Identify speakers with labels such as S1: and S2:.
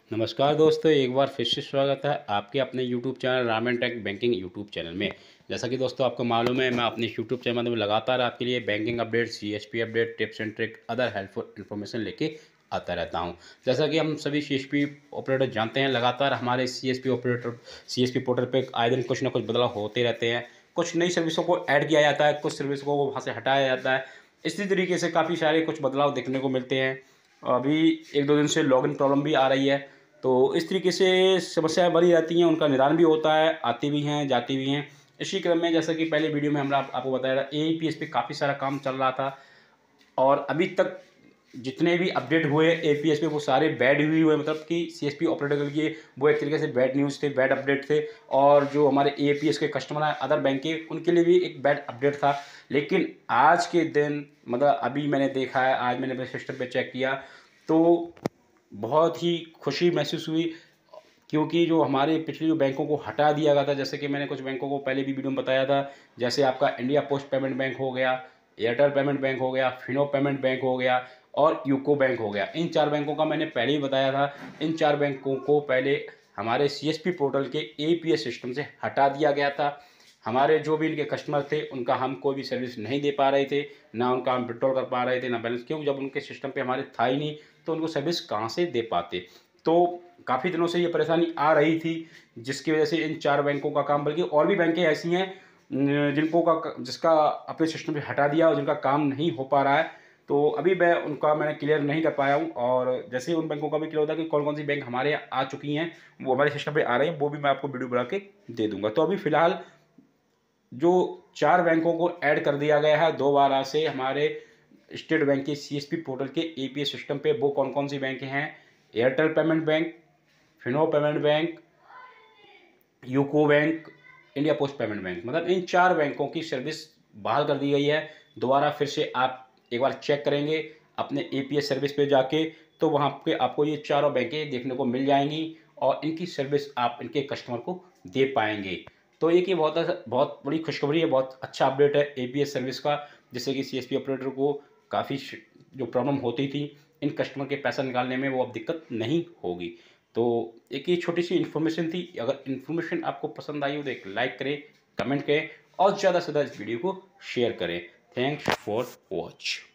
S1: नमस्कार दोस्तों, एक बार फिर से स्वागत है आपके अपने YouTube channel Raman tech banking YouTube channel में। जैसा कि दोस्तों आपको मालूम है, मैं अपने यूट्यूब चैनल में लगातार आपके लिए banking update, CSP update, tips and trick, other helpful information लेके आता रहता हूं। जैसा कि हम सभी सीएसपी ऑपरेटर जानते हैं, लगातार हमारे सीएसपी पोर्टल पे आए दिन कुछ ना कुछ बदलाव होते रहते हैं। कुछ नई सर्विसों को ऐड किया जाता है, कुछ सर्विसों को वहाँ से हटाया जाता है। इसी तरीके से काफ़ी सारे कुछ बदलाव देखने को मिलते हैं। अभी 1-2 दिन से लॉगिन प्रॉब्लम भी आ रही है। तो इस तरीके से समस्याएँ बनी रहती हैं, उनका निदान भी होता है, आती भी हैं, जाती भी हैं। इसी क्रम में जैसा कि पहले वीडियो में हमने आपको बताया था, एईपीएस पे काफ़ी सारा काम चल रहा था और अभी तक जितने भी अपडेट हुए एपीएस पे वो सारे बैड ही हुए, मतलब कि सीएसपी ऑपरेटर के लिए वो एक तरीके से बैड न्यूज़ थे, बैड अपडेट थे। और जो हमारे एपीएस के कस्टमर हैं अदर बैंक के, उनके लिए भी एक बैड अपडेट था। लेकिन आज के दिन, मतलब अभी मैंने देखा है, आज मैंने अपने सिस्टम पे चेक किया तो बहुत ही खुशी महसूस हुई, क्योंकि जो हमारे पिछले जो बैंकों को हटा दिया गया था, जैसे कि मैंने कुछ बैंकों को पहले भी वीडियो में बताया था, जैसे आपका इंडिया पोस्ट पेमेंट बैंक हो गया, एयरटेल पेमेंट बैंक हो गया, फिनो पेमेंट बैंक हो गया और यूको बैंक हो गया। इन 4 बैंकों का मैंने पहले ही बताया था। इन 4 बैंकों को पहले हमारे सीएसपी पोर्टल के एपीएस सिस्टम से हटा दिया गया था। हमारे जो भी इनके कस्टमर थे, उनका हम कोई भी सर्विस नहीं दे पा रहे थे, ना उनका हम विड्रॉल कर पा रहे थे, ना बैलेंस, क्योंकि जब उनके सिस्टम पे हमारे था ही नहीं, तो उनको सर्विस कहाँ से दे पाते। तो काफ़ी दिनों से ये परेशानी आ रही थी, जिसकी वजह से इन 4 बैंकों का काम, बल्कि और भी बैंकें ऐसी हैं जिसका अपने सिस्टम से हटा दिया और जिनका काम नहीं हो पा रहा है। तो अभी मैंने क्लियर नहीं कर पाया हूँ, और जैसे ही उन बैंकों का भी क्लियर होता है कि कौन-कौन सी बैंक हमारे यहाँ आ चुकी हैं, वो हमारे सिस्टम पे आ रही हैं, वो भी मैं आपको वीडियो बना के दे दूँगा। तो अभी फ़िलहाल जो 4 बैंकों को ऐड कर दिया गया है दोबारा से हमारे स्टेट बैंक के सीएसपी पोर्टल के एपीएस सिस्टम पे, वो कौन-कौन सी बैंक हैं? Airtel payment bank, Fino payment bank, UCO bank, India post payment bank, मतलब इन 4 बैंकों की सर्विस बहाल कर दी गई है। दोबारा फिर से आप एक बार चेक करेंगे अपने एपीएस सर्विस पे जाके, तो वहाँ पे आपको ये चारों बैंकें देखने को मिल जाएँगी और इनकी सर्विस आप इनके कस्टमर को दे पाएँगे। तो एक ये बहुत बड़ी खुशखबरी है, बहुत अच्छा अपडेट है एपीएस सर्विस का, जिससे कि सीएसपी ऑपरेटर को काफ़ी जो प्रॉब्लम होती थी इन कस्टमर के पैसा निकालने में, वो अब दिक्कत नहीं होगी। तो एक ये छोटी-सी इन्फॉर्मेशन थी। अगर इन्फॉर्मेशन आपको पसंद आई हो तो एक लाइक करें, कमेंट करें और ज़्यादा से ज़्यादा इस वीडियो को शेयर करें। Thanks for watch.